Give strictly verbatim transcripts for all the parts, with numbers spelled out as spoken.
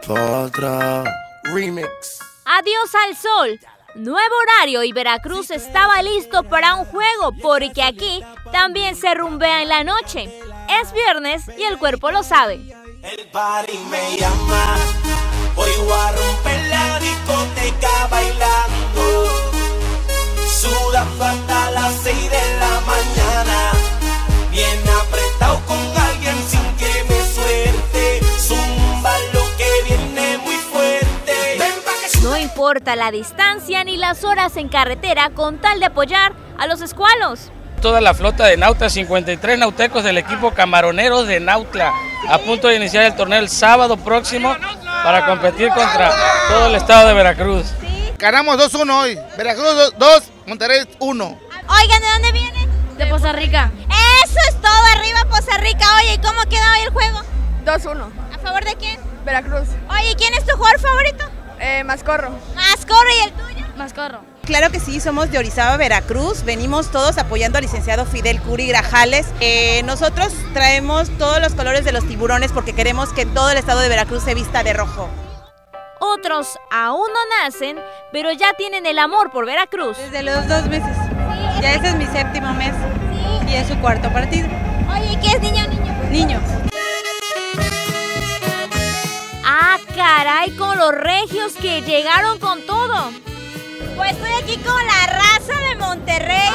Otra remix. Adiós al sol. Nuevo horario y Veracruz estaba listo para un juego porque aquí también se rumbea en la noche. Es viernes y el cuerpo lo sabe. El party me llama, hoy voy a romper la discoteca bailando. Sudando hasta las seis de la mañana, bien apretado con alguien sin que me suelte. Zumba lo que viene muy fuerte. Ven pa' que... No importa la distancia ni las horas en carretera con tal de apoyar a los escualos. Toda la flota de Nautla, cincuenta y tres nautecos del equipo Camaroneros de Nautla, a punto de iniciar el torneo el sábado próximo para competir contra todo el estado de Veracruz. ¿Sí? Ganamos dos uno hoy, Veracruz dos, Monterrey uno. Oigan, ¿de dónde vienen? De Poza Rica. Eso es todo, arriba Poza Rica. Oye, ¿y cómo queda hoy el juego? dos uno. ¿A favor de quién? Veracruz. Oye, ¿quién es tu jugador favorito? Eh, Mascorro. Mascorro, ¿y el tuyo? Mascorro. Claro que sí, somos de Orizaba, Veracruz, venimos todos apoyando al licenciado Fidel Curi Grajales. Eh, nosotros traemos todos los colores de los tiburones porque queremos que todo el estado de Veracruz se vista de rojo. Otros aún no nacen, pero ya tienen el amor por Veracruz. Desde los dos meses, ¿Sí? ya ese es mi séptimo mes ¿Sí? y es su cuarto partido. Oye, ¿qué es niño o niño? Niño. Ah, caray, con los regios que llegaron con todo. Pues estoy aquí con la raza de Monterrey.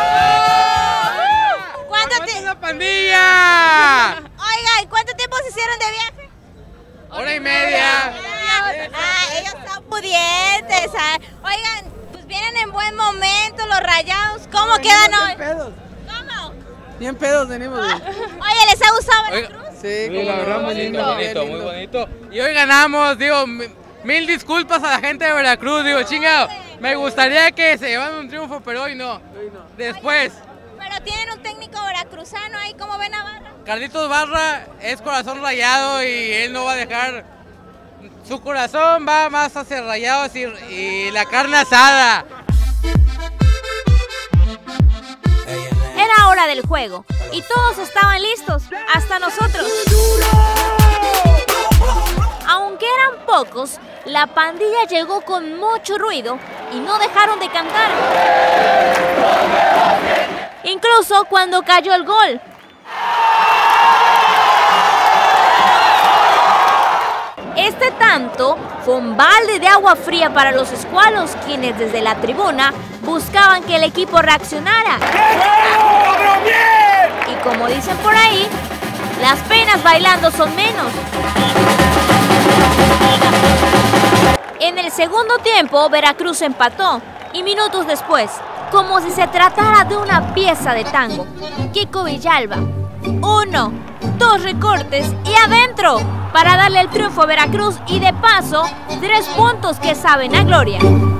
¿Cuánto tiempo? ¡La pandilla! Oigan, ¿cuánto tiempo se hicieron de viaje? Hora y media. Ah, ellos son pudientes. Ah. Oigan, pues vienen en buen momento los Rayados. ¿Cómo no, quedan hoy? Bien pedos. ¿Cómo? Bien pedos venimos. Oye, ¿les ha gustado Veracruz? Sí, sí, la verdad, muy lindo, bonito, muy bonito. Y hoy ganamos, digo, mil disculpas a la gente de Veracruz, digo, chingado. Me gustaría que se llevaran un triunfo, pero hoy no. Hoy no. Después. Oye, pero tienen un técnico veracruzano ahí, ¿cómo ven a Barra? Carlitos Barra es corazón rayado y él no va a dejar. Su corazón va más hacia rayados y, y la carne asada. Era hora del juego y todos estaban listos, hasta nosotros. Aunque eran pocos, la pandilla llegó con mucho ruido y no dejaron de cantar. Incluso cuando cayó el gol. Este tanto fue un balde de agua fría para los escualos, quienes desde la tribuna buscaban que el equipo reaccionara. Y como dicen por ahí, las penas bailando son menos. En el segundo tiempo, Veracruz empató y minutos después, como si se tratara de una pieza de tango, Kiko Villalba, uno, dos recortes y adentro, para darle el triunfo a Veracruz y de paso, tres puntos que saben a gloria.